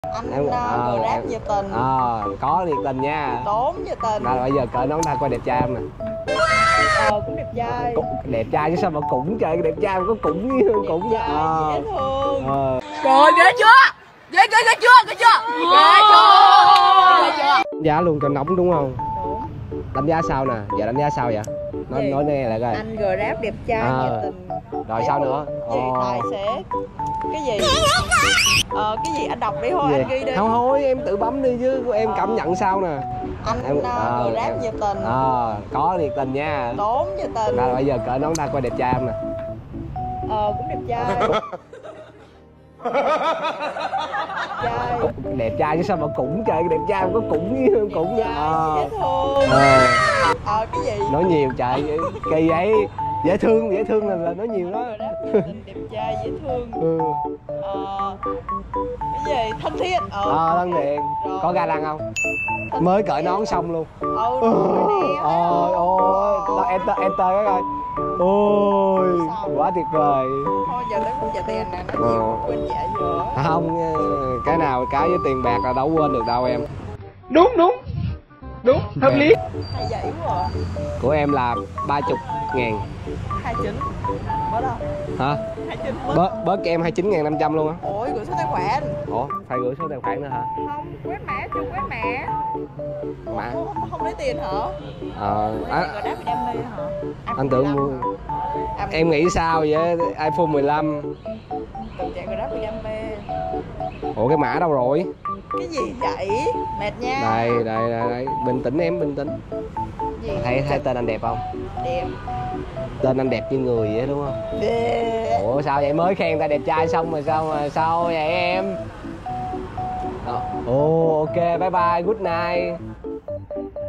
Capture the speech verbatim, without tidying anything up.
Anh em, uh, à, Grab nhiệt tình. À, có nhiệt tình nha. Tốn nhiệt tình. Rồi bây giờ cởi nón ra coi đẹp trai không nè. Ờ cũng đẹp trai. Cũng, đẹp trai chứ sao mà cũng trời, đẹp trai có cũng với cũng đẹp trai, à. dễ thương. À. Trời ghê chưa? Ghê ghê ghê chưa? Ghê chưa? Ghê chưa? Giá luôn cho nóng đúng không? Đúng. Đánh giá sao nè? Giờ đánh giá sao vậy? Nói nói nghe lại coi. Anh Grab đẹp trai, À. nhiệt tình. Rồi sao nữa? Gì Ồ. tài xế. Cái gì? Ờ cái gì anh đọc đi thôi, Gì? anh ghi đi. Không thôi em tự bấm đi chứ em cảm nhận sao nè. Anh Em, uh, à, Grab em, nhiệt tình. à, có nhiệt tình nha. Tốn nhiệt tình. Rồi bây giờ cởi nón ra coi đẹp trai không nè. Ờ cũng đẹp trai. Trai. Cũng đẹp trai chứ sao mà cũng trời, đẹp trai có cũng với cũng Đẹp nữa. trai, À. dễ thương. À. Ờ cái gì? Nói nhiều trời, kỳ vậy. Dễ thương, dễ thương là, là nói nhiều đó. Grab nhiệt tình, đẹp trai, dễ thương. Ừ. Ờ cái gì? Thân thiết. Ờ À, thân thiện. Rồi. Có ga lăng không? Mới cởi nón xong luôn. Ừ rồi nè. Ôi ôi, đó enter enter cái coi. Ôi, quá tuyệt vời. Thôi giờ lấy cũng trả tiền nè, nó nhiều quên trả giờ. Không, cái nào cái với tiền bạc là đâu quên được đâu em. Đúng đúng. Đúng, hợp lý. Hay vậy quá à. Của em là ba mươi ngàn. hai mươi chín. Bớt đâu? Hả? hai mươi chín bớt. Bớt, bớt cho em hai mươi chín ngàn năm trăm luôn á. Ủa gửi số tài khoản. Ủa, phải gửi số tài khoản nữa hả? Không, quét mã chưa quét mã. Mã. Không, không, không lấy tiền hả? Ờ, à, Rồi đáp em đi hả? anh tưởng mua. À, Em nghĩ sao vậy? iPhone mười lăm. Từng chạy Grab bị em mê. Ủa cái mã đâu rồi? Cái gì vậy? Mệt nha. Đây, đây, đây, đây. Bình tĩnh em, bình tĩnh. Gì? Thấy thấy tên anh đẹp không? Đẹp. Tên anh đẹp như người vậy đúng không? Đẹp. Ủa sao vậy, mới khen ta đẹp trai xong rồi sao mà sao vậy em? Ồ, oh, ok, bye bye, good night.